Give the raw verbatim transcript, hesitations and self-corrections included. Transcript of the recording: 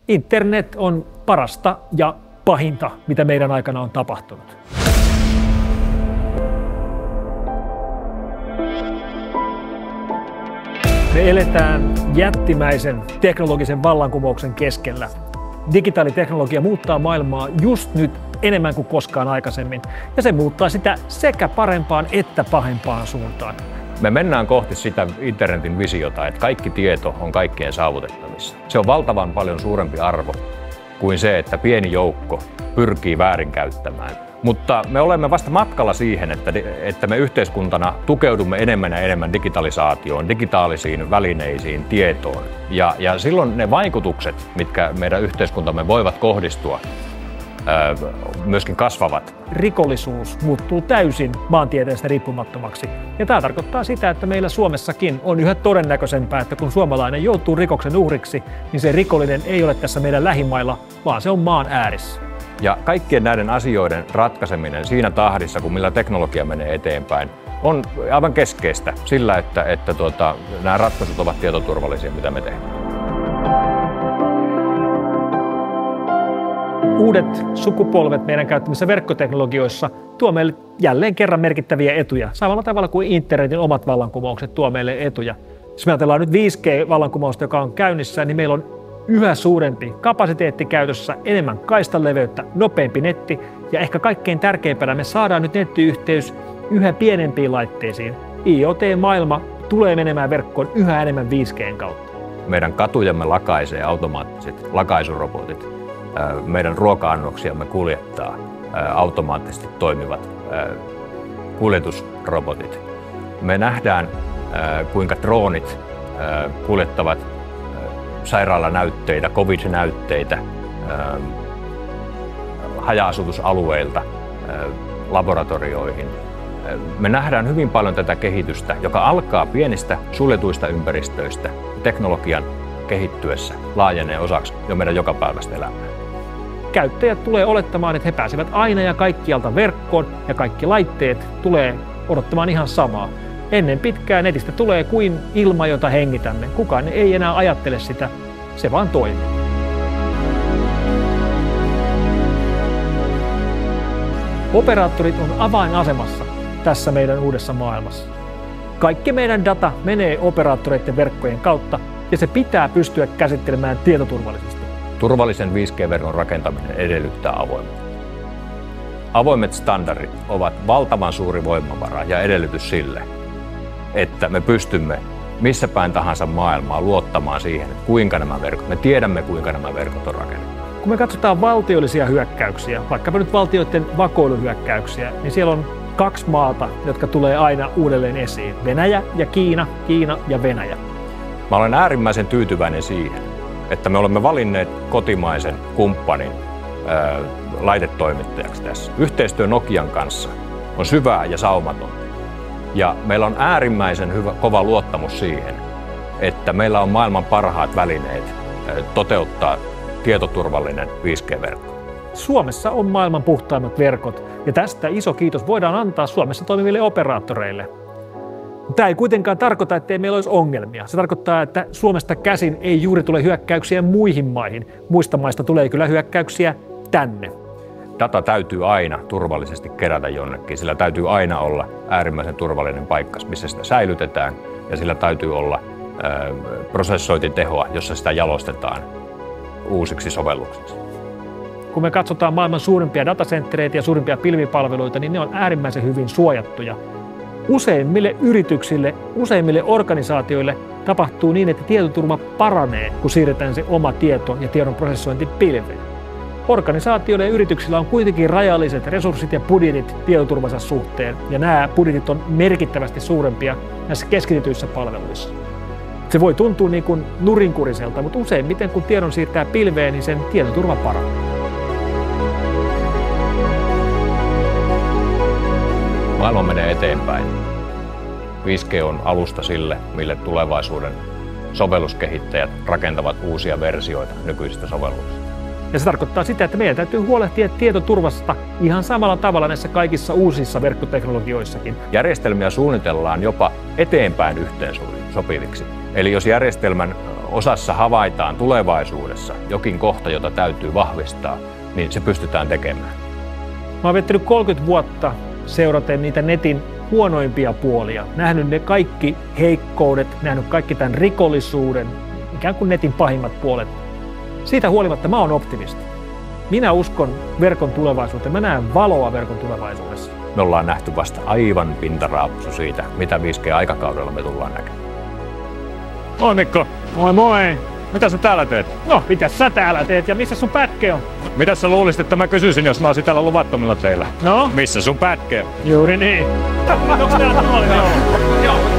Internet on parasta ja pahinta, mitä meidän aikana on tapahtunut. Me eletään jättimäisen teknologisen vallankumouksen keskellä. Digitaaliteknologia muuttaa maailmaa just nyt enemmän kuin koskaan aikaisemmin, ja se muuttaa sitä sekä parempaan että pahempaan suuntaan. Me mennään kohti sitä internetin visiota, että kaikki tieto on kaikkien saavutettavissa. Se on valtavan paljon suurempi arvo kuin se, että pieni joukko pyrkii väärinkäyttämään. Mutta me olemme vasta matkalla siihen, että, että me yhteiskuntana tukeudumme enemmän ja enemmän digitalisaatioon, digitaalisiin välineisiin, tietoon. Ja, ja silloin ne vaikutukset, mitkä meidän yhteiskuntamme voivat kohdistua, ää, myöskin kasvavat. Rikollisuus muuttuu täysin maantieteestä riippumattomaksi. Ja tämä tarkoittaa sitä, että meillä Suomessakin on yhä todennäköisempää, että kun suomalainen joutuu rikoksen uhriksi, niin se rikollinen ei ole tässä meidän lähimailla, vaan se on maan äärissä. Ja kaikkien näiden asioiden ratkaiseminen siinä tahdissa, kun millä teknologia menee eteenpäin, on aivan keskeistä sillä, että, että tuota, nämä ratkaisut ovat tietoturvallisia, mitä me tehdään. Uudet sukupolvet meidän käyttämissä verkkoteknologioissa tuo meille jälleen kerran merkittäviä etuja, samalla tavalla kuin internetin omat vallankumoukset tuo meille etuja. Jos me ajatellaan nyt viisi G-vallankumousta, joka on käynnissä, niin meillä on yhä suurempi kapasiteetti käytössä, enemmän kaistaleveyttä, nopeampi netti ja ehkä kaikkein tärkeimpänä me saadaan nyt nettiyhteys yhä pienempiin laitteisiin. IoT-maailma tulee menemään verkkoon yhä enemmän viisi G:n kautta. Meidän katujemme lakaisee automaattiset lakaisurobotit. Meidän ruoka-annoksiamme kuljettaa automaattisesti toimivat kuljetusrobotit. Me nähdään, kuinka droonit kuljettavat sairaalanäytteitä, covid-näytteitä haja-asutusalueilta laboratorioihin. Me nähdään hyvin paljon tätä kehitystä, joka alkaa pienistä suljetuista ympäristöistä. Teknologian kehittyessä laajenee osaksi jo meidän jokapäiväistä elämää. Käyttäjät tulee olettamaan, että he pääsevät aina ja kaikkialta verkkoon ja kaikki laitteet tulee odottamaan ihan samaa. Ennen pitkään netistä tulee kuin ilma, jota hengitämme. Kukaan ei enää ajattele sitä, se vaan toimii. Operaattorit on avainasemassa tässä meidän uudessa maailmassa. Kaikki meidän data menee operaattoreiden verkkojen kautta ja se pitää pystyä käsittelemään tietoturvallisesti. Turvallisen viisi G-verkon rakentaminen edellyttää avoimuutta. Avoimet standardit ovat valtavan suuri voimavara ja edellytys sille, että me pystymme missä päin tahansa maailmaa luottamaan siihen, että kuinka nämä verkot, me tiedämme kuinka nämä verkot on rakennettu. Kun me katsotaan valtiollisia hyökkäyksiä, vaikkapa nyt valtioiden vakoiluhyökkäyksiä, niin siellä on kaksi maata, jotka tulee aina uudelleen esiin. Venäjä ja Kiina, Kiina ja Venäjä. Mä olen äärimmäisen tyytyväinen siihen, että me olemme valinneet kotimaisen kumppanin ää, laitetoimittajaksi tässä. Yhteistyö Nokian kanssa on syvää ja saumatonta. Ja meillä on äärimmäisen hyvä, kova luottamus siihen, että meillä on maailman parhaat välineet toteuttaa tietoturvallinen viisi G-verkko. Suomessa on maailman puhtaimmat verkot ja tästä iso kiitos voidaan antaa Suomessa toimiville operaattoreille. Tämä ei kuitenkaan tarkoita, ettei meillä olisi ongelmia. Se tarkoittaa, että Suomesta käsin ei juuri tule hyökkäyksiä muihin maihin. Muista maista tulee kyllä hyökkäyksiä tänne. Data täytyy aina turvallisesti kerätä jonnekin. Sillä täytyy aina olla äärimmäisen turvallinen paikka, missä sitä säilytetään. Ja sillä täytyy olla ää, prosessointitehoa, jossa sitä jalostetaan uusiksi sovelluksiksi. Kun me katsotaan maailman suurimpia datacentreitä ja suurimpia pilvipalveluita, niin ne on äärimmäisen hyvin suojattuja. Useimmille yrityksille, useimmille organisaatioille tapahtuu niin, että tietoturva paranee, kun siirretään se oma tieto ja tiedon prosessointi pilveen. Organisaatioilla ja yrityksillä on kuitenkin rajalliset resurssit ja budjetit tietoturvansa suhteen, ja nämä budjetit on merkittävästi suurempia näissä keskitetyissä palveluissa. Se voi tuntua niin kuin nurinkuriselta, mutta useimmiten kun tiedon siirtää pilveen, niin sen tietoturva paranee. Maailma menee eteenpäin. viisi G on alusta sille, mille tulevaisuuden sovelluskehittäjät rakentavat uusia versioita nykyisistä sovelluksista. Ja se tarkoittaa sitä, että meidän täytyy huolehtia tietoturvasta ihan samalla tavalla näissä kaikissa uusissa verkkoteknologioissakin. Järjestelmiä suunnitellaan jopa eteenpäin yhteen sopiviksi. Eli jos järjestelmän osassa havaitaan tulevaisuudessa jokin kohta, jota täytyy vahvistaa, niin se pystytään tekemään. Mä oon viettänyt kolmekymmentä vuotta seuraten niitä netin huonoimpia puolia, nähnyt ne kaikki heikkoudet, nähnyt kaikki tämän rikollisuuden, ikään kuin netin pahimmat puolet. Siitä huolimatta mä oon optimisti. Minä uskon verkon tulevaisuuteen, mä näen valoa verkon tulevaisuudessa. Me ollaan nähty vasta aivan pintaraapsu siitä, mitä viisi G-aikakaudella me tullaan näkemään. Moi Mikko! Moi moi! Mitä sä täällä teet? No, mitä sä täällä teet ja missä sun pätke on? Mitä sä luulisit, että mä kysyisin, jos mä olisin täällä luvattomilla teillä? No? Missä sun pätke on? Juuri niin. Onko täällä tuoli? Joo.